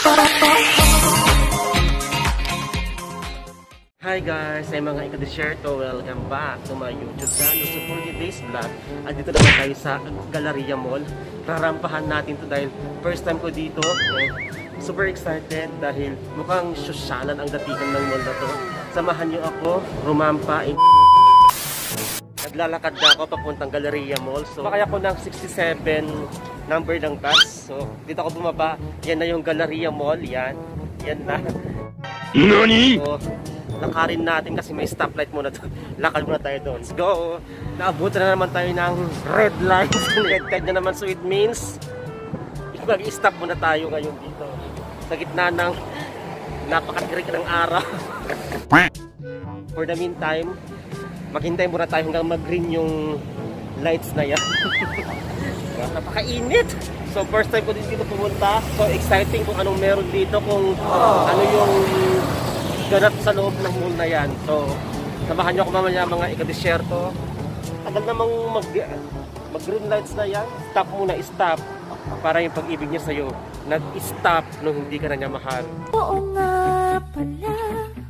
Hi guys, ay mga ika-desierto, welcome back to my YouTube channel. So for today's vlog, andito naman tayo sa Galleria Mall. Rarampahan natin to dahil first time ko dito. Super excited dahil mukhang sosyalan ang datingan ng mall na to. Samahan niyo ako, rumampa. Naglalakad na ako papuntang Galleria Mall. So bakaya ko ng 67 number ng bus. So dito ako bumaba. Yan na yung Galleria Mall. Yan na. NANI? So, lakarin natin kasi may stoplight muna doon. Lakad muna tayo doon. Let's go! Naabutan na naman tayo ng red light. Red tide na naman, so it means mag-stop muna tayo ngayon dito sa gitna ng napakatirik ng araw. For the meantime, maghintay muna tayo hanggang mag-green yung lights na yan. Napakainit! So first time ko dito pumunta. So exciting kung anong meron dito, kung ano yung ganap sa loob ng mall na yan. So, samahan nyo ako mamaya mga ika-desierto. Tagal namang mag-green lights na yan. Stop muna, stop. Para yung pag-ibig niya sa'yo, nag-stop nung hindi ka na niya mahal. Oo nga pala,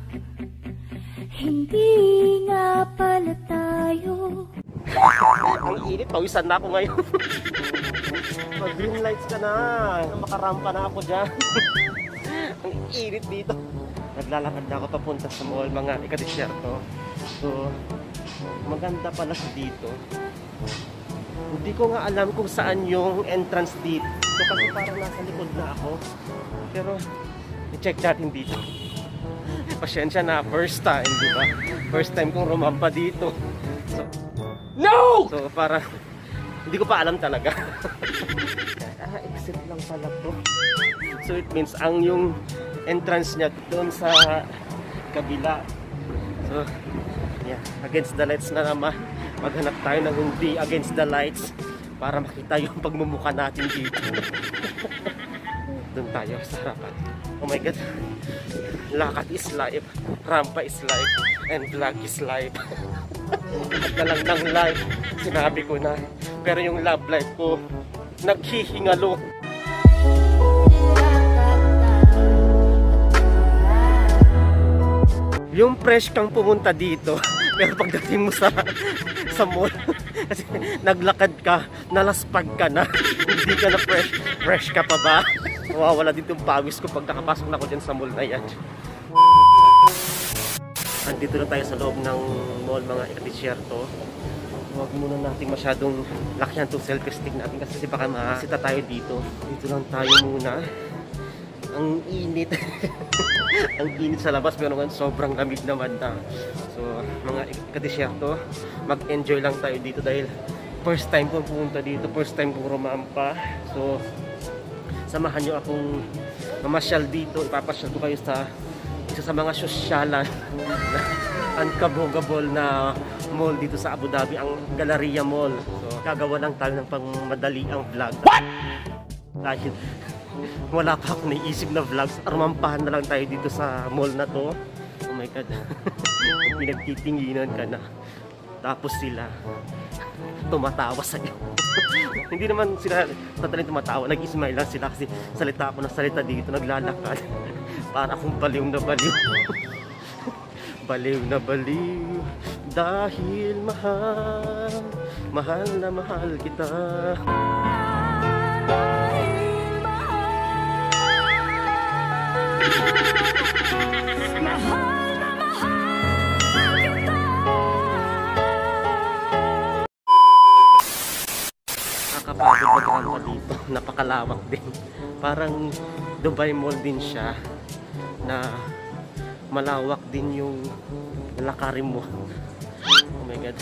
hindi nga pala tayo. Ang init, pawisan na ako ngayon. Mag-green lights ka na. Makarampa na ako dyan. Ang init dito. Naglalakad na ako papunta sa mall, mga ika-desierto. So, maganda pala dito. Hindi ko nga alam kung saan yung entrance dito. So, kasi parang nasa likod na ako. Pero, i-check natin dito. Pasensya na, first time, di ba? First time kong rumampa dito. So, no! So, parang, hindi ko pa alam talaga. Exit lang pala to. So, it means ang yung entrance niya doon sa kabila. So, yeah, against the lights na naman. Maghanap tayo ng hindi against the lights para makita yung pagmumukha natin dito. Doon tayo sa harapan. Oh my God. Lakad is life, rampa is life, and vlog is life. At na lang ng life, sinabi ko na. Pero yung love life ko, naghihingalo. Yung fresh kang pumunta dito, pero pagdating mo sa mall, kasi naglakad ka, nalaspag ka na, hindi ka na fresh ka pa ba? Wala dito yung pawis ko pag nakapasok na ako dyan sa mall na yan. Andito na tayo sa loob ng mall, mga ika-desierto. Huwag muna natin masyadong lakyan itong selfie stick natin kasi baka makasita tayo dito. Dito lang tayo muna. Ang init. Ang init sa labas, pero naman sobrang lamig naman na. So, mga ika-desierto, mag-enjoy lang tayo dito dahil first time kong pumunta dito, first time kong rumampa. So, samahan nyo akong mamasyal dito. Ipapasyal ko kayo sa isa sa mga sosyalan na unkabogable na mall dito sa Abu Dhabi, ang Galleria Mall. So, gagawa lang tayo ng pangmadali ang vlog. Dahil wala pa ako naisip na vlogs. Rumampahan na lang tayo dito sa mall na to. Oh my God. Pinagtitinginan ka na. Tapos sila tumatawa sa'yo. Hindi naman sila totally tumatawa. Nag-smile lang sila kasi salita ako ng salita dito. Naglalakad. Para akong baliw na baliw. Baliw na baliw. Dahil mahal. Mahal na mahal kita. Nakakapagod magrampa dito. Napakalawak din. Parang Dubai Mall din siya na malawak din yung lakarin mo. Oh my God.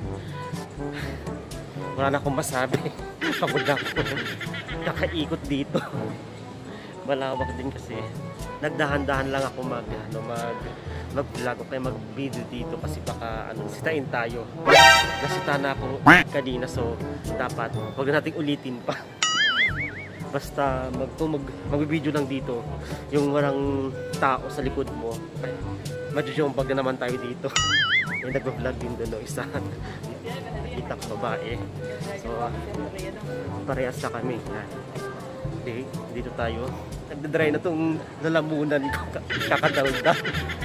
Wala na akong masabi. Pagod ako. Kakaikot dito. Malawak din kasi. Nagdahan-dahan lang ako mag-vlog o kaya mag-video dito kasi baka sitain tayo. Nasita na ako kanina, so dapat wag na nating ulitin pa. Basta mag-video lang dito yung walang tao sa likod mo. Majujumbag na naman tayo dito. May nag-vlog din doon, isa. Kita ko babae. So parehas na kami. day. Dito tayo. Nagdadry na tong lalamunan ko. Kakadown na.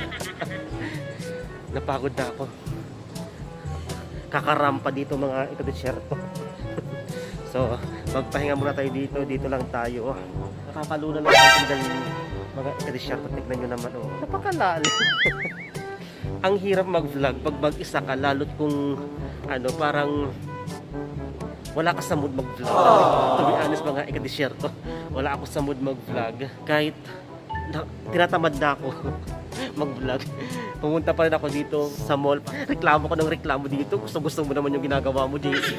Napagod na ako. Kakarampa dito mga ikadesyerto. So, magpahinga muna tayo dito. Dito lang tayo. Nakakalunan lang tayo mga ikadesyerto. Tignan nyo naman. Oh. Napakalalim. Ang hirap mag-vlog pag mag-isa ka. Lalo't kung ano, parang wala ka sa mood mag-vlog. To be honest mga ikadesyerto. Wala ako sa mood mag-vlog. Kahit tinatamad na ako mag-vlog. Pumunta pa rin ako dito sa mall. Reklamo ko ng reklamo dito. Gusto mo naman yung ginagawa mo, JC.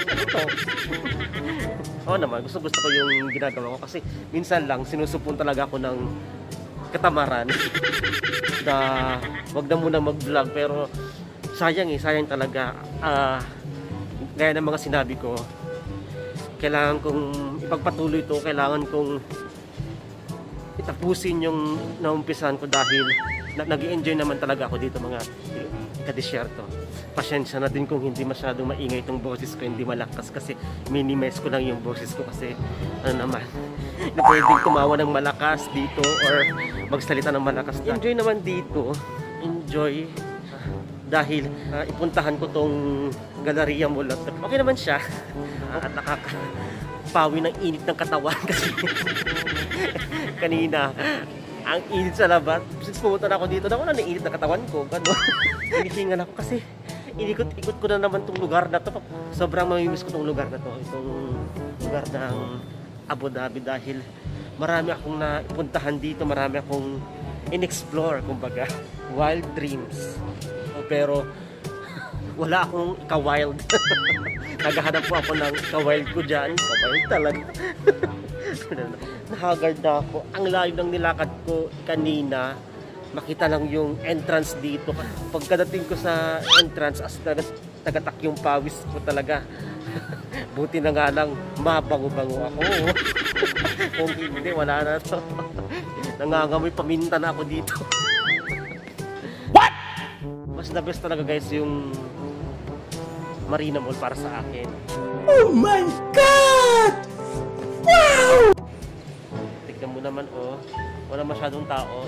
Oo naman, gusto ko yung ginagawa ko. Kasi minsan lang, sinusupon talaga ako ng katamaran na wag na muna mag-vlog. Pero sayang talaga. Gaya ng mga sinabi ko, kailangan kong ipagpatuloy ito. Kailangan kong itapusin yung naumpisan ko dahil nag-i-enjoy naman talaga ako dito mga ikadesyerto. Pasensya na din kung hindi masyadong maingay itong boses ko, hindi malakas kasi minimize ko lang yung boses ko kasi ano naman, na pwedeng tumawa ng malakas dito or magsalita ng malakas. Enjoy naman dito, enjoy dahil ipuntahan ko tong Galleria Mall. Okay naman siya at nakakapawi ng init ng katawan kasi kanina ang init sa labas. Since pumunta na ako dito, wala na init na katawan ko. Hinihingal ako kasi inikot-ikot ko na naman itong lugar na to. Sobrang mamimiss ko itong lugar na to. Itong lugar ng Abu Dhabi dahil marami akong napuntahan dito. Marami akong in-explore, kumbaga. Wild dreams. Pero wala akong ka-wild. Naghahanap po ako ng ka-wild ko dyan. Ka-wild talaga. Nahagard na ako. Ang layo ng nilakad ko kanina, makita lang yung entrance dito. Pagkadating ko sa entrance, as tagatak yung pawis ko talaga. Buti na nga lang, mabango-bango ako. Kung hindi, wala na to. Nangangamoy paminta na ako dito. What? Mas the best talaga guys yung Marina Mall para sa akin. Oh my God! Wow! Tignan mo naman oh, wala masyadong tao.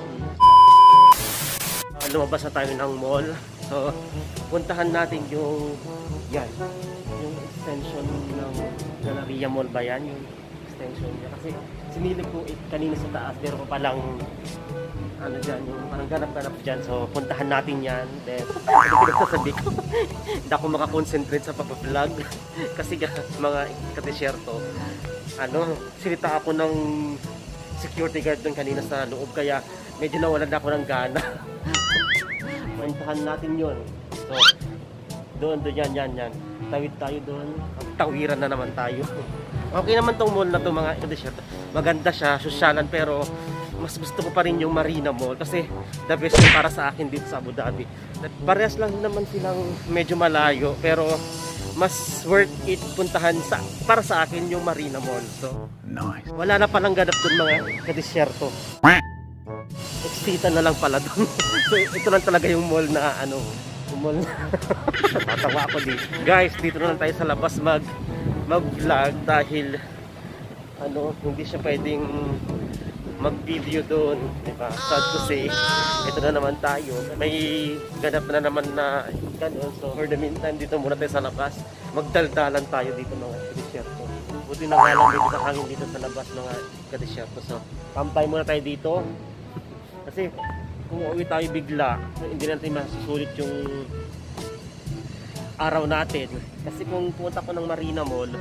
Lumabas na tayo ng mall. So, puntahan natin yung yung extension ng Galleria Mall ba yan? Yung extension niya. Kasi sinilip ko kanina sa taas, pero pa palang ano dyan, yung parang ganap-ganap dyan. So, puntahan natin yan. Then, pinagsasabi ko, hindi ako makakonsentrate sa pag-vlog. Kasi mga kadesyerto, sinita ako ng security guard doon kanina sa loob. Kaya, medyo nawalan na ako ng gana. Puntahan natin yun. So, doon, yan. Tawid tayo doon. Tawiran na naman tayo. Okay naman tong mall na to mga kadesyerto. Maganda siya, sosyalan, pero mas gusto ko pa rin yung Marina Mall kasi the best para sa akin dito sa Abu Dhabi. Parehas lang naman silang medyo malayo pero mas worth it puntahan para sa akin yung Marina Mall. So, nice. Wala na palang ganap dun mga kadesyerto. Excitan na lang pala dun. So, ito lang talaga yung mall na mall na tatawa ako dito. Guys, dito na lang tayo sa labas mag-vlog dahil hindi siya pwedeng mag-video doon, diba? Sad to say, ito na naman tayo. May ganap na naman na gano'n. So, for the meantime, dito muna tayo sa labas. Magdaldalan tayo dito mga kadesyerto. Buti na nga lang dito sa hangin dito sa labas mga kadesyerto. So, kampay muna tayo dito. Kasi, kung uwi tayo bigla, hindi natin masusulit yung araw natin. Kasi kung pumunta ko ng Marina Mall,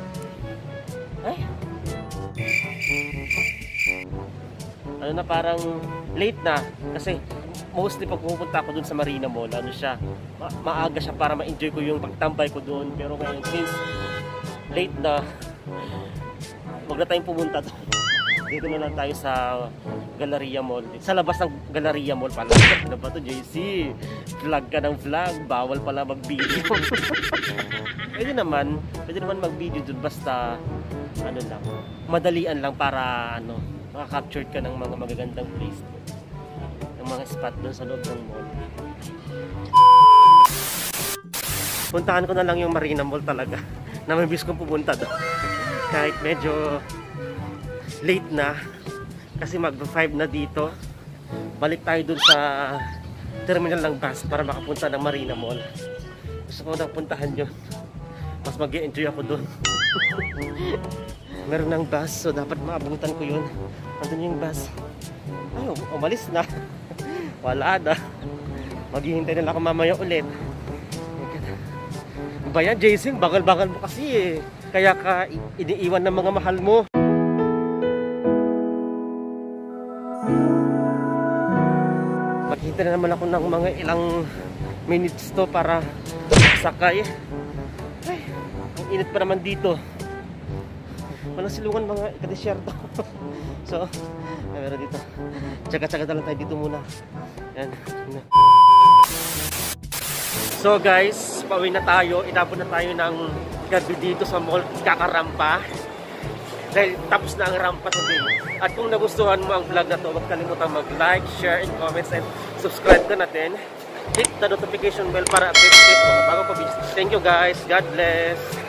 parang late na kasi mostly pag pupunta ako dun sa Marina Mall, maaga siya para ma-enjoy ko yung pagtambay ko dun. Pero ngayon, since late na, wag na tayong pumunta dun. Dito na lang tayo sa Galleria Mall. Sa labas ng Galleria Mall pala. Ano ba to, JC? Vlog ka ng vlog, bawal pala mag-video. Pwede naman mag-video dun basta lang, madalian lang para makaka-capture ka ng mga magagandang place, ng mga spot doon sa loob ng mall. Puntahan ko na lang yung Marina Mall talaga. Namimiss kong pumunta doon. Kahit medyo late na kasi mag-5 na dito. Balik tayo dun sa terminal ng bus para makapunta ng Marina Mall. Gusto ko nang puntahan yun. Mas mag-e-enjoy ako dun. Meron ng bus, so dapat maabutan ko yun. Nandun yung bus. Ay, umalis na. Wala na. Maghihintay na lang ako mamaya ulit. Ba yan, Jason? Bagal-bagal mo kasi eh. Kaya ka iniiwan ng mga mahal mo. Maghihintay na naman ako ng mga ilang minutes to para sakay. Ay, ang init pa naman dito. Walang silungan mga ikadesyerto. So, meron dito. Tsaga-tsaga na lang tayo dito muna. Yan. So guys, pauwi na tayo. Itapon na tayo ng gabi dito sa mall. Kakarampa. Dahil tapos na ang rampa today. At kung nagustuhan mo ang vlog na to, huwag kalimutan mag-like, share, and comments, and subscribe ka natin. Hit the notification bell para update kayo sa mga bagong videos. Thank you guys. God bless.